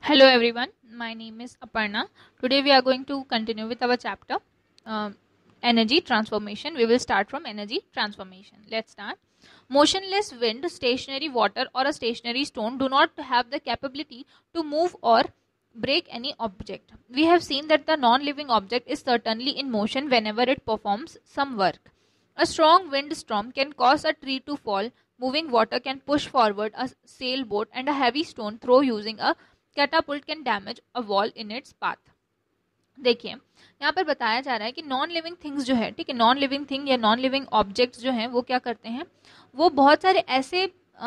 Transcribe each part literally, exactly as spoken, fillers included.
Hello everyone, my name is Aparna. Today we are going to continue with our chapter um, energy transformation. We will start from energy transformation. Let's start. Motionless wind, stationary water or a stationary stone do not have the capability to move or break any object. We have seen that the non-living object is certainly in motion whenever it performs some work. A strong wind storm can cause a tree to fall, moving water can push forward a sailboat, and a heavy stone throw using a catapult can damage a wall in its path. देखिए यहाँ पर बताया जा रहा है कि non living things जो है, ठीक है, नॉन लिविंग थिंग या नॉन लिविंग ऑब्जेक्ट्स जो हैं वो क्या करते हैं, वो बहुत सारे ऐसे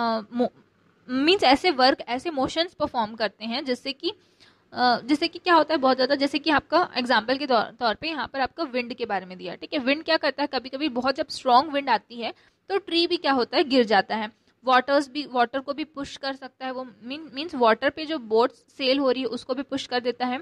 मीन्स ऐसे वर्क, ऐसे मोशंस परफॉर्म करते हैं जिससे कि जैसे कि क्या होता है बहुत ज़्यादा, जैसे कि आपका एग्जाम्पल के तौर तौर पे यहाँ पर आपका विंड के बारे में दिया, ठीक है. विंड क्या करता है, कभी कभी बहुत जब स्ट्रॉन्ग विंड आती है तो ट्री भी क्या होता है, गिर जाता है. वाटर्स भी, वाटर को भी पुश कर सकता है, वो मीन मीन्स वाटर पे जो बोट सेल हो रही है उसको भी पुश कर देता है.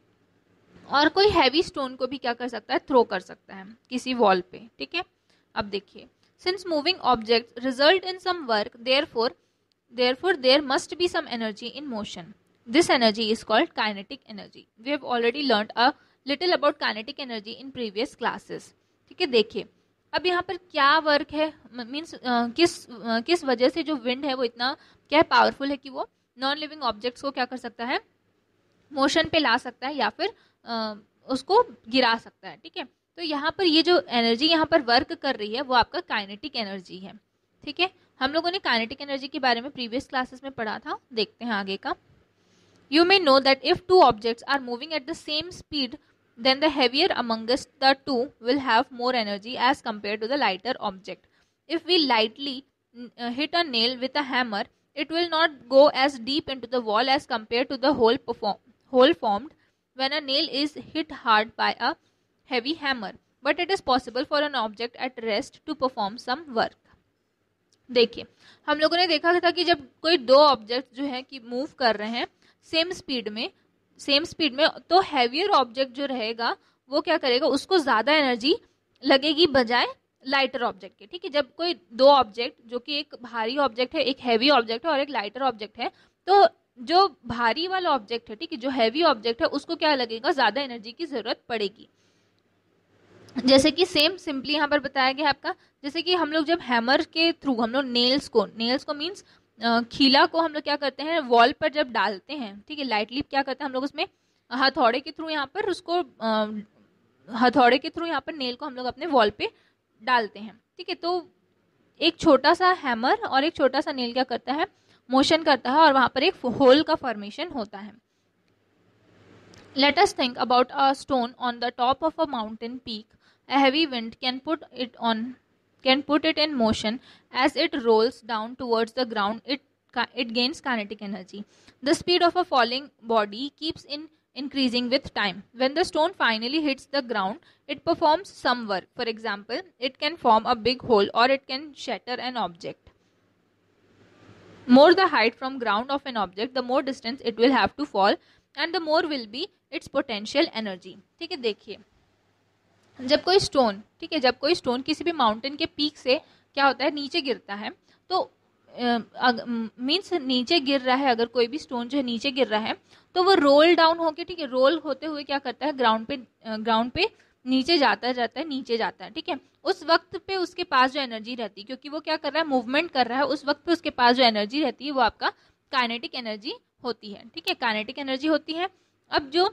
और कोई हैवी स्टोन को भी क्या कर सकता है, थ्रो कर सकता है किसी वॉल पे, ठीक है. अब देखिए, since moving object result in some work, therefore therefore there must be some energy in motion. This energy is called kinetic energy. We have already learned a little about kinetic energy in previous classes, ठीक है. देखिए अब यहाँ पर क्या work है, means किस uh, किस वजह से जो विंड है वो इतना क्या पावरफुल है कि वो नॉन लिविंग ऑब्जेक्ट्स को क्या कर सकता है, मोशन पे ला सकता है या फिर uh, उसको गिरा सकता है, ठीक है. तो यहाँ पर ये जो एनर्जी यहाँ पर वर्क कर रही है वो आपका काइनेटिक एनर्जी है, ठीक है. हम लोगों ने काइनेटिक एनर्जी के बारे में प्रीवियस क्लासेस में पढ़ा था, देखते हैं आगे का. You may know that if two objects are moving at the same speed, then the heavier amongst the two will have more energy as compared to the lighter object. If we lightly uh, hit a nail with a hammer, it will not go as deep into the wall as compared to the hole, perform, hole formed when a nail is hit hard by a heavy hammer. But it is possible for an object at rest to perform some work. देखिए हम लोगों ने देखा था कि जब कोई दो ऑब्जेक्ट जो है कि मूव कर रहे हैं सेम स्पीड में सेम स्पीड में, तो हैवियर ऑब्जेक्ट जो रहेगा वो क्या करेगा, उसको ज्यादा एनर्जी लगेगी बजाय लाइटर ऑब्जेक्ट के, ठीक है. जब कोई दो ऑब्जेक्ट, जो कि एक भारी ऑब्जेक्ट है, एक हैवी ऑब्जेक्ट है और एक लाइटर ऑब्जेक्ट है, तो जो भारी वाला ऑब्जेक्ट है, ठीक है, जो हैवी ऑब्जेक्ट है उसको क्या लगेगा, ज्यादा एनर्जी की जरूरत पड़ेगी. जैसे कि सेम सिंपली यहाँ पर बताया गया आपका, जैसे कि हम लोग जब हैमर के थ्रू हम लोग नेल्स को नेल्स को मीन्स खीला को हम लोग क्या करते हैं, वॉल पर जब डालते हैं, ठीक है, लाइटली क्या करते हैं हम लोग उसमें हथौड़े के थ्रू यहाँ पर उसको हथौड़े के थ्रू यहाँ पर नेल को हम लोग अपने वॉल पे डालते हैं, ठीक है. तो एक छोटा सा हैमर और एक छोटा सा नेल क्या करता है, मोशन करता है और वहां पर एक होल का फॉर्मेशन होता है. Let us think about a stone on the top of a mountain peak. A heavy wind can put it on can put it in motion. As it rolls down towards the ground, it it gains kinetic energy. The speed of a falling body keeps in increasing with time. When the stone finally hits the ground, it performs some work. For example, it can form a big hole or it can shatter an object. More the height from ground of an object, the more distance it will have to fall, and the more will be its potential energy. ठीक है, देखिए जब कोई stone, ठीक है, जब कोई stone किसी भी माउंटेन के पीक से क्या होता है, नीचे गिरता है, तो मीन्स नीचे गिर रहा है, अगर कोई भी स्टोन जो है नीचे गिर रहा है तो वो रोल डाउन होके, ठीक है, रोल होते हुए क्या करता है, ग्राउंड पे ग्राउंड पे नीचे जाता जाता है नीचे जाता है, ठीक है. उस वक्त पे उसके पास जो एनर्जी रहती है, क्योंकि वो क्या कर रहा है, मूवमेंट कर रहा है, उस वक्त पे उसके पास जो एनर्जी रहती है वो आपका काइनेटिक एनर्जी होती है, ठीक है, काइनेटिक एनर्जी होती है. अब जो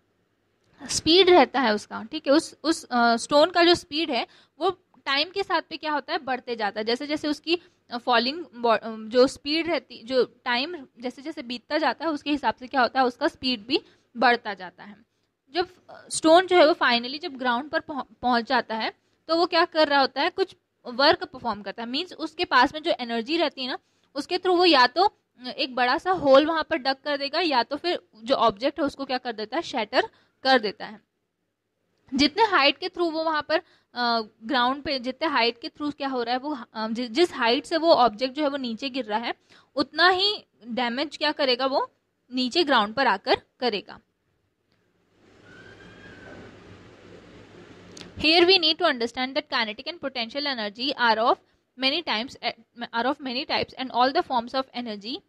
स्पीड रहता है उसका, ठीक है, उस उस स्टोन का जो स्पीड है वो टाइम के साथ पे क्या होता है, बढ़ते जाता है. जैसे जैसे उसकी फॉलिंग जो स्पीड रहती, जो टाइम जैसे जैसे बीतता जाता है उसके हिसाब से क्या होता है, उसका स्पीड भी बढ़ता जाता है. जब स्टोन जो है वो फाइनली जब ग्राउंड पर पहुंच जाता है तो वो क्या कर रहा होता है, कुछ वर्क परफॉर्म करता है. मीन्स उसके पास में जो एनर्जी रहती है ना, उसके थ्रू वो या तो एक बड़ा सा होल वहां पर डग कर देगा या तो फिर जो ऑब्जेक्ट है उसको क्या कर देता है, शैटर कर देता है. जितने हाइट के थ्रू वो वहां पर ग्राउंड पे, जितने हाइट के थ्रू क्या हो रहा है, वो आ, जि, जिस हाइट से वो ऑब्जेक्ट जो है वो नीचे गिर रहा है उतना ही डैमेज क्या करेगा, वो नीचे ग्राउंड पर आकर करेगा. Here we need to understand that kinetic and potential energy are of many times are of many types, and all the forms of energy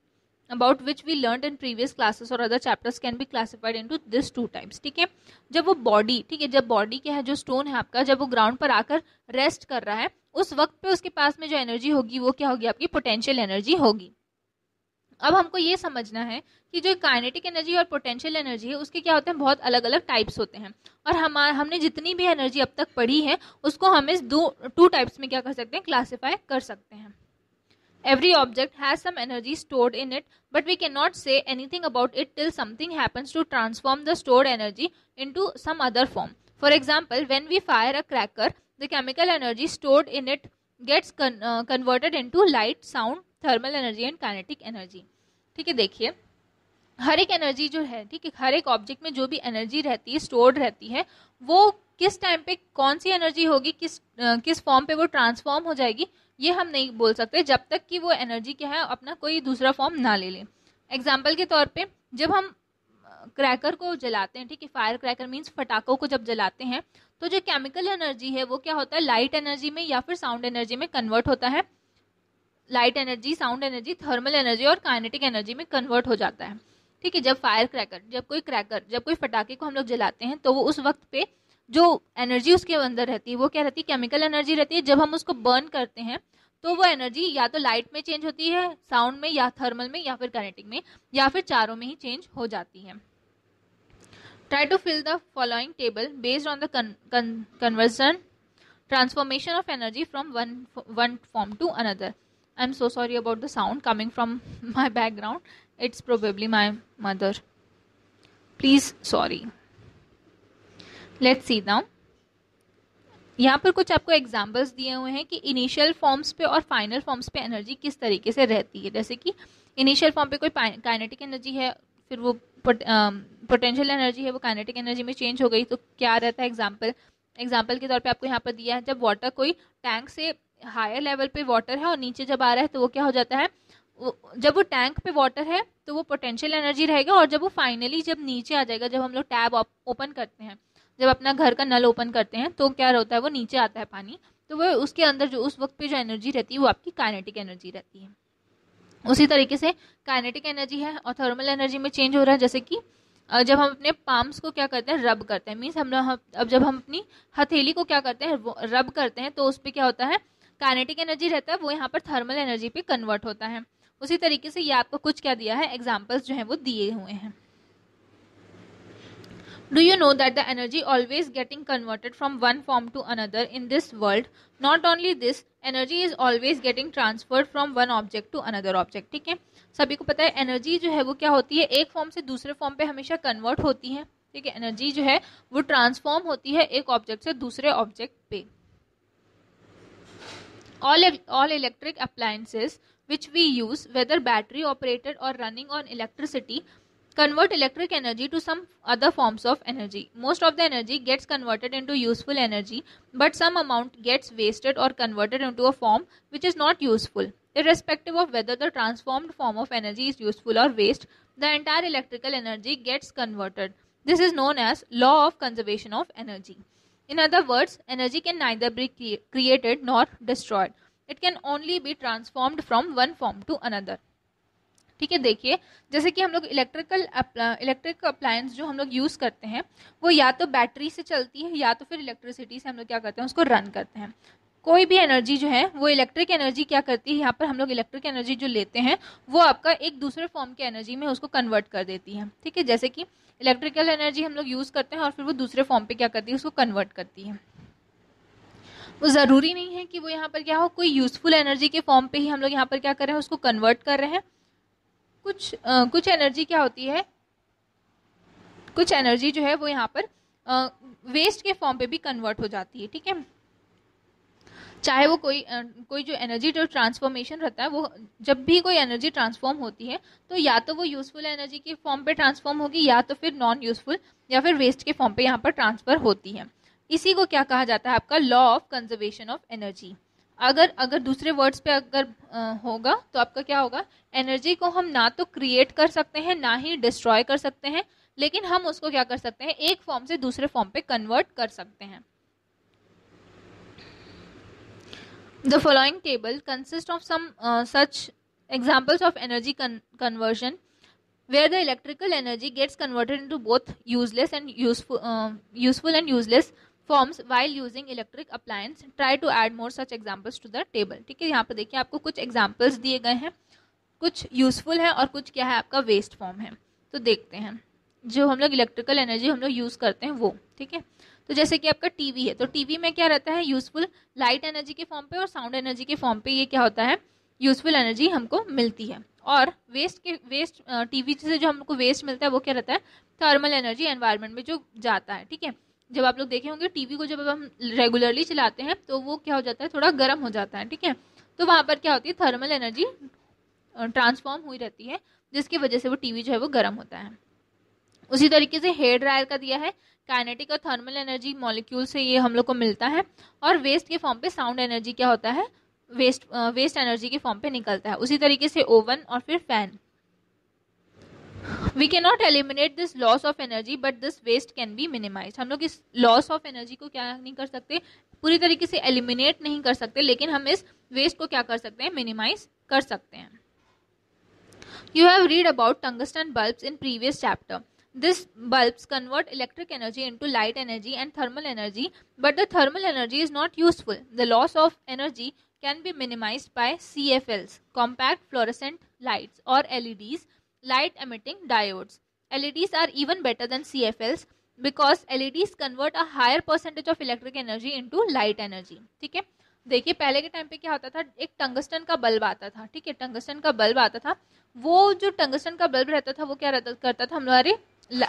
about which we learned in previous classes or other chapters can be classified into this two types. ठीक है, जब वो body, ठीक है, जब body क्या है, जो स्टोन है आपका, जब वो ग्राउंड पर आकर रेस्ट कर रहा है, उस वक्त पे उसके पास में जो एनर्जी होगी वो क्या होगी, आपकी पोटेंशियल एनर्जी होगी. अब हमको ये समझना है कि जो काइनेटिक एनर्जी और पोटेंशियल एनर्जी है उसके क्या होते हैं, बहुत अलग अलग टाइप्स होते हैं. और हम हमने जितनी भी एनर्जी अब तक पढ़ी है उसको हम इस दो टू टाइप्स में क्या कर सकते हैं, क्लासिफाई कर सकते हैं. Every object has some energy stored in it, but we cannot say anything about it till something happens to transform the stored energy into some other form. For example, when we fire a cracker, the chemical energy stored in it gets con- uh, converted into light, sound, thermal energy and kinetic energy. ठीक है, देखिए हर एक energy जो है, ठीक है, हर एक object में जो भी एनर्जी रहती है, स्टोर्ड रहती है, वो किस टाइम पे कौन सी एनर्जी होगी, किस uh, किस फॉर्म पे वो ट्रांसफॉर्म हो जाएगी, ये हम नहीं बोल सकते जब तक कि वो एनर्जी क्या है अपना कोई दूसरा फॉर्म ना ले ले. एग्जाम्पल के तौर पे जब हम क्रैकर को जलाते हैं, ठीक है, फायर क्रैकर मीन्स फटाकों को जब जलाते हैं, तो जो केमिकल एनर्जी है वो क्या होता है, लाइट एनर्जी में या फिर साउंड एनर्जी में कन्वर्ट होता है. Light energy, sound energy, thermal energy और काइनेटिक एनर्जी में कन्वर्ट हो जाता है. ठीक है, जब फायर क्रैकर, जब कोई क्रैकर, जब कोई फटाके को हम लोग जलाते हैं तो वो उस वक्त पे जो एनर्जी उसके अंदर रहती है वो क्या रहती है, केमिकल एनर्जी रहती है. जब हम उसको बर्न करते हैं तो वो एनर्जी या तो लाइट में चेंज होती है, साउंड में, या थर्मल में, या फिर काइनेटिक में, या फिर चारों में ही चेंज हो जाती है. Try to fill the following table based on the conversion transformation of energy from one one form to another. I am so sorry about the sound coming from my background. It's probably my mother. Please sorry. Let's see now. यहाँ पर कुछ आपको examples दिए हुए हैं कि initial forms पे और फाइनल फॉर्म्स पे एनर्जी किस तरीके से रहती है. जैसे कि इनिशियल फॉर्म पे कोई काइनेटिक एनर्जी है, फिर वो पोटेंशियल एनर्जी है, वो काइनेटिक एनर्जी में चेंज हो गई, तो क्या रहता है. एग्जाम्पल एग्जाम्पल के तौर पे आपको यहाँ पर दिया है, जब वाटर कोई टैंक से हायर लेवल पे वाटर है और नीचे जब आ रहा है तो वो क्या हो जाता है, जब वो टैंक पे वाटर है तो वो पोटेंशियल एनर्जी रहेगा, और जब वो फाइनली जब नीचे आ जाएगा, जब हम लोग टैब ओपन करते हैं, जब अपना घर का नल ओपन करते हैं तो क्या होता है, वो नीचे आता है पानी, तो वो उसके अंदर जो उस वक्त पे जो एनर्जी रहती है वो आपकी काइनेटिक एनर्जी रहती है. उसी तरीके से काइनेटिक एनर्जी है और थर्मल एनर्जी में चेंज हो रहा है. जैसे कि जब हम अपने पाम्स को क्या करते हैं, रब करते हैं, मीन्स हम अब जब हम अपनी हथेली को क्या करते हैं, रब करते हैं, तो उस पर क्या होता है, काइनेटिक एनर्जी रहता है, वो यहाँ पर थर्मल एनर्जी पे कन्वर्ट होता है. उसी तरीके से ये आपको कुछ क्या दिया है, एग्जाम्पल्स जो है वो दिए हुए हैं. Do you know that the energy always getting converted from one form to another in this world? Not only this, energy is always getting transferred from one object to another object. ठीक है, सभी को पता है energy जो है वो क्या होती है, एक फॉर्म से दूसरे फॉर्म पे हमेशा कन्वर्ट होती है. ठीक है, एनर्जी जो है वो ट्रांसफॉर्म होती है एक ऑब्जेक्ट से दूसरे ऑब्जेक्ट पे. All all electric appliances which we use, whether battery operated or running on electricity, convert electric energy to some other forms of energy. Most of the energy gets converted into useful energy, but some amount gets wasted or converted into a form which is not useful. Irrespective of whether the transformed form of energy is useful or waste, the entire electrical energy gets converted. This is known as law of conservation of energy. In other words, energy can neither be cre- created nor destroyed. It can only be transformed from one form to another. ठीक है, देखिए जैसे कि हम लोग electrical electric appliance जो हम लोग यूज़ करते हैं वो या तो बैटरी से चलती है या तो फिर इलेक्ट्रिसिटी से हम लोग क्या करते हैं, उसको रन करते हैं. कोई भी एनर्जी जो है वो इलेक्ट्रिक एनर्जी क्या करती है, यहाँ पर हम लोग इलेक्ट्रिक एनर्जी जो लेते हैं वो आपका एक दूसरे फॉर्म के एनर्जी में उसको कन्वर्ट कर देती है. ठीक है, जैसे कि इलेक्ट्रिकल एनर्जी हम लोग यूज़ करते हैं और फिर वो दूसरे फॉर्म पे क्या करती है, उसको कन्वर्ट करती है. वो ज़रूरी नहीं है कि वो यहाँ पर क्या हो, कोई यूजफुल एनर्जी के फॉर्म पे ही हम लोग यहाँ पर क्या कर रहे हैं, उसको कन्वर्ट कर रहे हैं. कुछ आ, कुछ एनर्जी क्या होती है, कुछ एनर्जी जो है वो यहाँ पर आ, वेस्ट के फॉर्म पे भी कन्वर्ट हो जाती है. ठीक है, चाहे वो कोई आ, कोई जो एनर्जी जो ट्रांसफॉर्मेशन रहता है, वो जब भी कोई एनर्जी ट्रांसफॉर्म होती है तो या तो वो यूजफुल एनर्जी के फॉर्म पे ट्रांसफॉर्म होगी या तो फिर नॉन यूजफुल या फिर वेस्ट के फॉर्म पे यहाँ पर ट्रांसफर होती है. इसी को क्या कहा जाता है, आपका law of conservation of energy. अगर अगर दूसरे वर्ड्स पे अगर आ, होगा तो आपका क्या होगा, एनर्जी को हम ना तो क्रिएट कर सकते हैं ना ही डिस्ट्रॉय कर सकते हैं, लेकिन हम उसको क्या कर सकते हैं, एक फॉर्म से दूसरे फॉर्म पे कन्वर्ट कर सकते हैं. The following table consists of some uh, such Examples of energy con- conversion where the electrical energy gets converted into both useless and useful uh, useful and useless forms while using electric appliance. Try to add more such examples to the table. ठीक है, यहाँ पर देखिए आपको कुछ examples दिए गए हैं, कुछ यूजफुल है और कुछ क्या है आपका वेस्ट फॉर्म है. तो देखते हैं जो हम लोग इलेक्ट्रिकल एनर्जी हम लोग यूज करते हैं वो. ठीक है, तो जैसे कि आपका टीवी है, तो टीवी में क्या रहता है, यूजफुल लाइट एनर्जी के फॉर्म पे और साउंड एनर्जी के फॉर्म पे ये क्या होता है, यूजफुल एनर्जी हमको मिलती है. और वेस्ट के वेस्ट टीवी से जो हमको वेस्ट मिलता है वो क्या रहता है, थर्मल एनर्जी एनवायरनमेंट में जो जाता है. ठीक है, जब आप लोग देखे होंगे टीवी को जब हम रेगुलरली चलाते हैं तो वो क्या हो जाता है, थोड़ा गर्म हो जाता है. ठीक है, तो वहां पर क्या होती है, थर्मल एनर्जी ट्रांसफॉर्म हुई रहती है जिसकी वजह से वो टीवी जो है वो गर्म होता है. उसी तरीके से हेयर ड्रायर का दिया है, काइनेटिक और थर्मल एनर्जी मॉलिक्यूल से ये हम लोग को मिलता है. और वेस्ट के फॉर्म पे साउंड एनर्जी क्या होता है, वेस्ट वेस्ट एनर्जी के फॉर्म पे निकलता है. उसी तरीके से ओवन और फिर fan. We can not eliminate this loss of energy but this waste can be minimize. हम लोग इस लॉस ऑफ एनर्जी को क्या नहीं कर सकते, पूरी तरीके से एलिमिनेट नहीं कर सकते, लेकिन हम इस वेस्ट को क्या कर सकते हैं, मिनिमाइज कर सकते हैं. You have read about tungsten bulbs in previous chapter. These bulbs convert electric energy into light energy and thermal energy, but the thermal energy is not useful. The loss of energy can be minimized by C F Ls, compact fluorescent lights, or L E Ds, light emitting diodes. L E Ds are even better than C F Ls because L E Ds convert a higher percentage of electric energy into light energy. ठीक है, देखिए पहले के time पे क्या होता था, एक टंगस्टन का बल्ब आता था. ठीक है, टंगस्टन का बल्ब आता था, वो जो टंगस्टन का बल्ब रहता था वो क्या रहता करता था, हमारे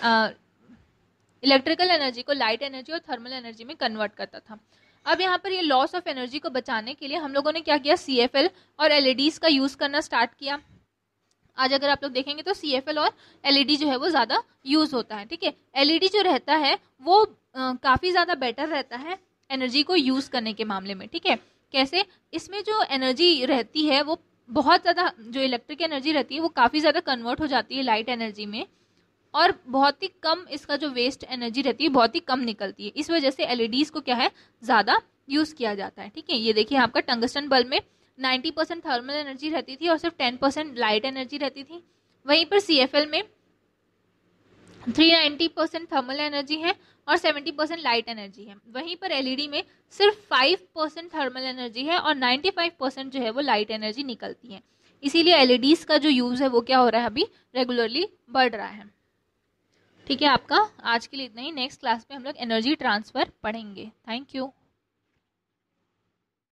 इलेक्ट्रिकल एनर्जी को लाइट एनर्जी और थर्मल एनर्जी में कन्वर्ट करता था. अब यहाँ पर ये लॉस ऑफ एनर्जी को बचाने के लिए हम लोगों ने क्या किया, सी एफ एल और एल ई डीज का यूज करना स्टार्ट किया. आज अगर आप लोग देखेंगे तो सी एफ एल और एल ई डी जो है वो ज्यादा यूज होता है. ठीक है, एल ई डी जो रहता है वो आ, काफी ज्यादा बेटर रहता है एनर्जी को यूज करने के मामले में. ठीक है, कैसे, इसमें जो एनर्जी रहती है वो बहुत ज्यादा, जो इलेक्ट्रिक एनर्जी रहती है वो काफी ज्यादा कन्वर्ट हो जाती है लाइट एनर्जी में, और बहुत ही कम इसका जो वेस्ट एनर्जी रहती है बहुत ही कम निकलती है. इस वजह से एल ई डीज को क्या है, ज्यादा यूज किया जाता है. ठीक है, ये देखिए आपका टंगस्टन बल्ब में नाइन्टी परसेंट थर्मल एनर्जी रहती थी और सिर्फ टेन परसेंट लाइट एनर्जी रहती थी. वहीं पर सी एफ एल में three ninety percent thermal energy है और सेवेंटी परसेंट लाइट एनर्जी है. वहीं पर एल ई डी में सिर्फ फाइव परसेंट थर्मल एनर्जी है और नाइन्टी फाइव परसेंट जो है वो लाइट एनर्जी निकलती है. इसीलिए एल ई डीज का जो यूज है वो क्या हो रहा है, अभी रेगुलरली बढ़ रहा है. ठीक है, आपका आज के लिए इतना ही. नेक्स्ट क्लास में हम लोग एनर्जी ट्रांसफर पढ़ेंगे. Thank you.